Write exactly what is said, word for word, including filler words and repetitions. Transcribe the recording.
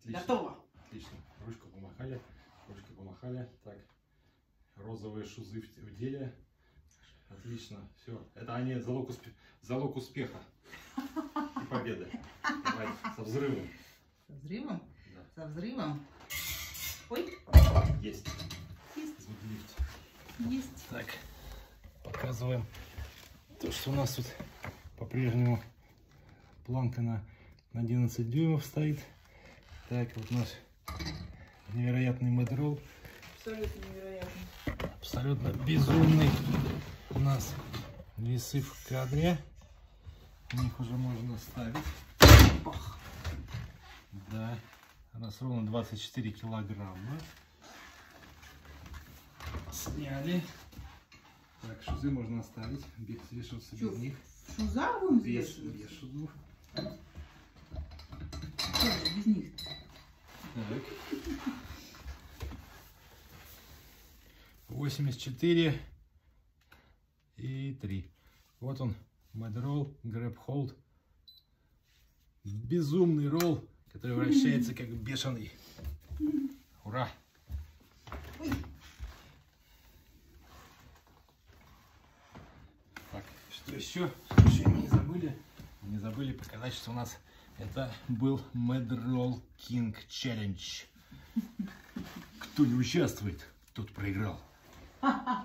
Отлично. Готово. Отлично. Ручку помахали. Ручкой помахали. Так. Розовые шузы в, в деле. Отлично. Все. Это они залог, успе... залог успеха и победы. Давай, со взрывом. Со взрывом? Да. Со взрывом. Ой. Есть. Есть. Звук лифта. Есть. Так. Показываем то, что у нас тут по-прежнему планка на одиннадцать дюймов стоит. Так, вот наш невероятный медрол. Абсолютно невероятно. Абсолютно безумный у нас весы в кадре. В них уже можно ставить. Да, у нас ровно двадцать четыре килограмма. Сняли. Так, шузы можно оставить, вешаться без них. Шуза будем Без, взвешивать? без шузов. Что же без них? Так. восемьдесят четыре и три. Вот он, медрол, грэб холд. Безумный ролл, который вращается как бешеный. Ура! Ой. Так, что еще? Что еще мы не забыли? Не забыли показать, что у нас это был Medroll King Challenge. Кто не участвует, тот проиграл.